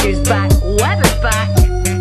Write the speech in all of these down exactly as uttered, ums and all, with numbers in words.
who's back? Webber's back.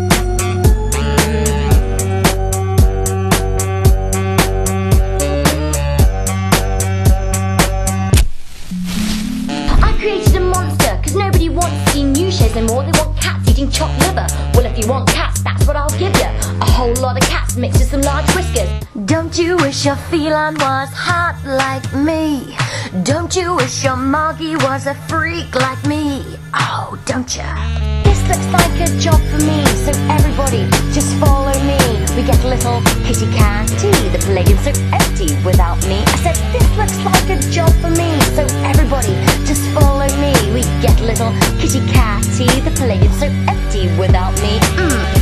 I created a monster, cause nobody wants to see new shows anymore. They want cats eating chopped liver. Well, if you want cats, that's what I'll give you. A whole lot of cats mixed with some large whiskers. Don't you wish your feline was hot like me? Don't you wish your moggy was a freak like me? Oh, don't ya? This looks like a job for me, so everybody just follow me. We get a little kitty catty, the Palladium's so empty without me. I said this looks like a job for me, so everybody just follow me. We get a little kitty catty, the Palladium's so empty without me. Mm.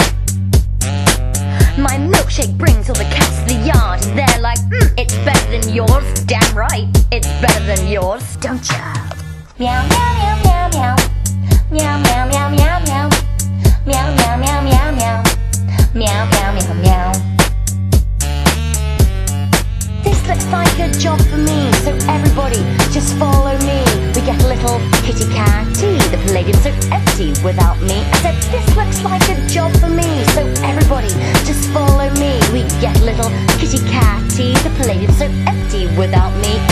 My milkshake brings all the cats to the yard, and they're like, mm, it's better than yours. Damn right, it's better than yours, don't ya? Meow meow meow meow meow. Meow meow meow meow meow. Meow meow meow meow meow. Meow meow meow meow. This looks like a job for me, so everybody just follow me. We get a little kitty catty, the Palladium's so empty without me. I said this looks like a job for me, so everybody just follow me. We get a little kitty catty, the Palladium's so empty without me.